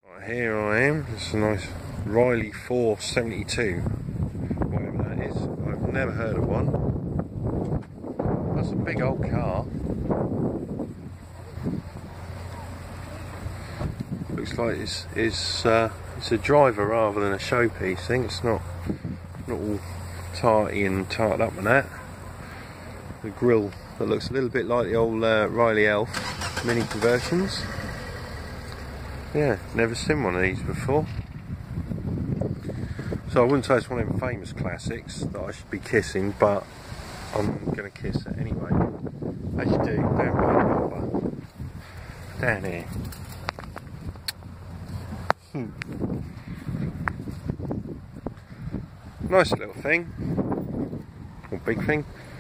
Right, here I am. It's a nice Riley 472, whatever that is. I've never heard of one. That's a big old car. Looks like it's a driver rather than a showpiece thing. It's not all tarty and tarted up and that. The grille that looks a little bit like the old Riley Elf mini conversions. Yeah, never seen one of these before. So I wouldn't say it's one of them famous classics that I should be kissing, but I'm going to kiss it anyway. As you do, down by the harbour. Down here. Nice little thing. Or big thing.